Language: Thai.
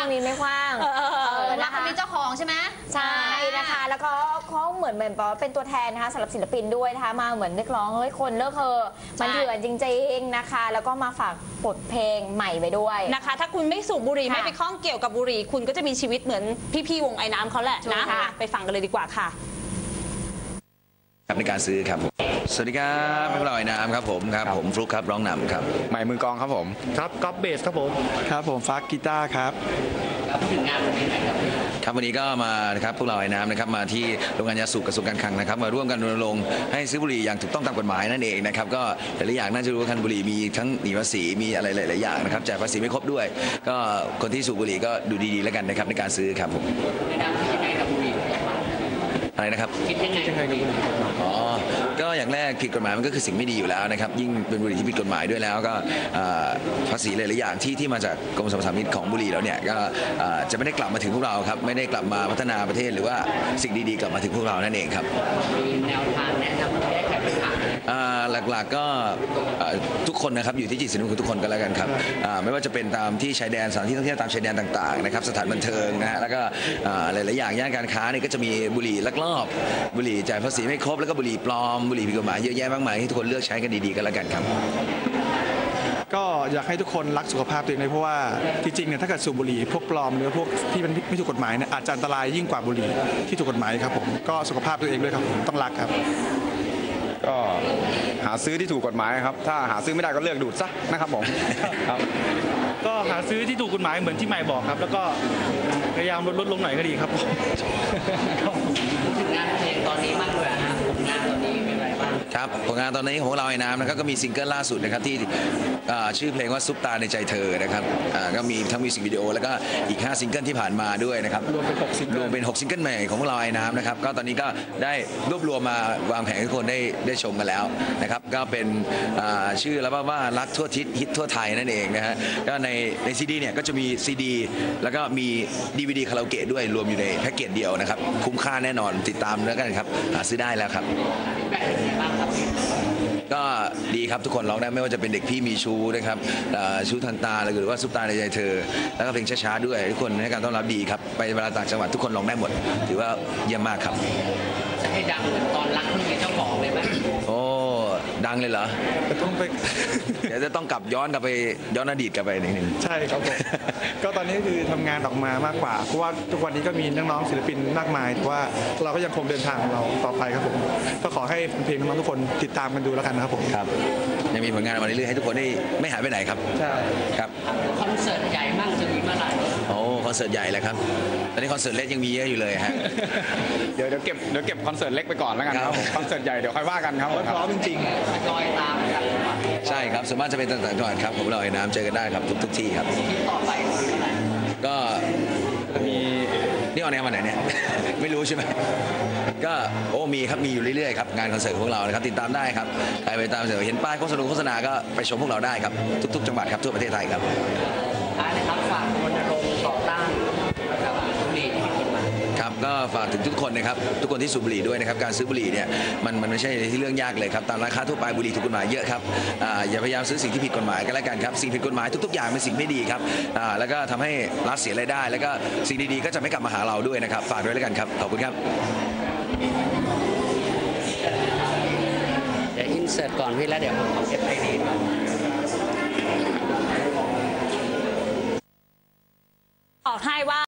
งนี้ไม่คว้างรักคนมีเจ้าของใช่ไหมใช่นะคะแล้วก็เขาเหมือนเป็นตัวแทนนะคะสำหรับศิลปินด้วยนะคะมาเหมือนเรียกร้องเฮ้ยคนเลิกเถอะมันเถื่อนจริงๆนะคะแล้วก็มาฝากบทเพลงใหม่ไว้ด้วยนะคะถ้าคุณไม่สูบบุหรี่ไม่ไปข้องเกี่ยวกับบุหรี่คุณก็จะมีชีวิตเหมือนพี่ๆวงไอ้น้ำเขาแหละนะไปฟังกันเลยดีกว่าค่ะในการซื้อครับสวัสดีครับพวกเราไอ้น้ำครับผมฟลุ๊กครับร้องนำครับใหม่มือกองครับผมครับก๊อฟเบสครับผมครับผมฟักกีตาร์ครับครับวันนี้ก็มานะครับพวกเราไอ้น้ำนะครับมาที่โรงงานยาสูบกระทรวงการคลังนะครับมาร่วมกันรณรงค์ให้ซื้อบุหรี่อย่างถูกต้องตามกฎหมายนั่นเองนะครับก็หลายๆอย่างน่าจะรู้ว่าคันบุหรี่มีทั้งหนีภาษีมีอะไรหลายๆอย่างนะครับจ่ายภาษีไม่ครบด้วยก็คนที่สูบบุหรี่ก็ดูดีๆแล้วกันนะครับในการซื้อครับผมอะไรนะครับคิดยังไงกับบุหรี่อ๋อก็อย่างแรกผิดกฎหมายมันก็คือสิ่งไม่ดีอยู่แล้วนะครับยิ่งเป็นบุหรี่ที่ผิดกฎหมายด้วยแล้วก็ภาษีหลายๆอย่างที่มาจากกรมสรรพสามิตของบุหรี่แล้วเนี่ยก็จะไม่ได้กลับมาถึงพวกเราครับไม่ได้กลับมาพัฒนาประเทศหรือว่าสิ่งดีๆกลับมาถึงพวกเรานั่นเองครับมีแนวทางแนะนำแก้ไขปัญหาหลักๆก็ทุกคนนะครับอยู่ที่จิตสำนึกของทุกคนก็แล้วกันครับไม่ว่าจะเป็นตามที่ชายแดนสถานที่ท่องเที่ยวตามชายแดนต่างๆนะครับสถานบันเทิงนะฮะแล้วก็หลายๆอย่างย่านการค้าเนี่ยก็จะมีบุหรี่ลักลอบบุหรี่จ่ายภาษีไม่ครบแล้วก็บุหรี่ปลอมบุหรี่ผิดกฎหมายเยอะแยะมากมายที่ทุกคนเลือกใช้กันดีๆกันแล้วกันครับก็อยากให้ทุกคนรักสุขภาพตัวเองเลยเพราะว่าจริงๆเนี่ยถ้าเกิดสูบบุหรี่พวกปลอมหรือพวกที่มันไม่ถูกกฎหมายเนี่ยอาจจะอันตรายยิ่งกว่าบุหรี่ที่ถูกกฎหมายครับผมก็สุขภาพตัวเองด้วยครับต้องรักครับก็หาซื้อที่ถูกกฎหมายครับถ้าหาซื้อไม่ได้ก็เลือกดูดซะนะครับผมครับก็หาซื้อที่ถูกกฎหมายเหมือนที่ใหม่บอกครับแล้วก็พยายามลดลงหน่อยก็ดีครับถึงงานเพลงตอนนี้มากเลยนะผลงานตอนนี้เป็นไรบ้างครับผลงานตอนนี้ของเราไอ้น้ำนะครับก็มีซิงเกิลล่าสุดนะครับที่ชื่อเพลงว่าซุปตาในใจเธอนะครับก็มีทั้งมิวสิกวิดีโอแล้วก็อีก5ซิงเกิลที่ผ่านมาด้วยนะครับรวมเป็น6ซิงเกิลใหม่ของเราไอ้น้ำนะครับก็ตอนนี้ก็ได้รวบรวมมาวางแผนให้ทุกคนได้ชมกันแล้วนะครับก็เป็นชื่อแล้วว่ารักทั่วทิศฮิตทั่วไทยนั่นเองนะฮะก็ในซีดีเนี่ยก็จะมีซีดีแล้วก็มีDVD คาราโอเกะด้วยรวมอยู่ในแพ็กเกจเดียวนะครับคุ้มค่าแน่นอนติดตามแล้วกันครับหาซื้อได้แล้วครับก็ดีครับทุกคนร้องได้ไม่ว่าจะเป็นเด็กพี่มีชูนะครับชูทางตาหรือว่าซุปตาในใจเธอแล้วก็เพลงช้าๆด้วยทุกคนให้การต้อนรับดีครับไปเวลาต่างจังหวัดทุกคนร้องได้หมดถือว่าเยี่ยมมากครับจะให้ดังเหมือนตอนรักคนมีเจ้าของเลยไหมโอ้ดังเลยเหรอต้องไปเดี๋ยวจะต้องกลับย้อนอดีตกลับไปนิดนึงใช่ครับผมก็ตอนนี้คือทำงานออกมามากกว่าเพราะว่าทุกวันนี้ก็มีน้องๆศิลปินมากมายแต่ว่าเราก็ยังคงเดินทางของเราต่อไปครับผมก็ขอให้เพลงน้องๆทุกคนติดตามกันดูแล้วกันนะครับผมครับยังมีผลงานมาเรื่อยๆให้ทุกคนได้ไม่หายไปไหนครับใช่ครับคอนเสิร์ตใหญ่มั่งจะมีเมื่อไหร่โอ้คอนเสิร์ตใหญ่เลยครับตอนนี้คอนเสิร์ตเล็กยังมีเยอะอยู่เลยฮะเดี๋ยวเก็บคอนเสิร์ตเล็กไปก่อนแล้วกันครับคอนเสิร์ตใหญ่เดี๋ยวค่อยว่ากันครับพร้อมจริงๆลอยตามกันใช่ครับส่วนมากจะเป็นต่างจังหวัดครับผมเราไอ้น้ำเจอกันได้ครับทุกที่ครับต่อไปก็มีนี่ออนแอร์วันไหนเนี่ยไม่รู้ใช่ไหมก็มีครับมีอยู่เรื่อยๆครับงานคอนเสิร์ตของเรานะครับติดตามได้ครับใครไปตามเห็นป้ายโฆษณาก็ไปชมพวกเราได้ครับทุกๆจังหวัดครับทั่วประเทศไทยครับท้ายนะครับฝากรณรงค์ต่อต้านบุหรี่ที่ผิดกฎหมายครับก็ฝากถึงทุกคนนะครับทุกคนที่สูบบุหรี่ด้วยนะครับการซื้อบุหรี่เนี่ยมันไม่ใช่ที่เรื่องยากเลยครับตามร้านค้าทั่วไปบุหรี่ถูกกฎหมายเยอะครับอย่าพยายามซื้อสิ่งที่ผิดกฎหมายก็แล้วกันครับสิ่งผิดกฎหมายทุกๆอย่างเป็นสิ่งไม่ดีครับแล้วก็ทำให้รัฐเสียรายได้แล้วก็สิ่งดีๆก็จะไม่กลับมาหาเราด้วยนะครับฝากด้วยแล้วกันครับขอบคุณครับเดี๋ยวอินเสิร์ตก่อนพี่แล้วเดี๋ยวผมเอาเอฟไอดีมาออกให้ว่า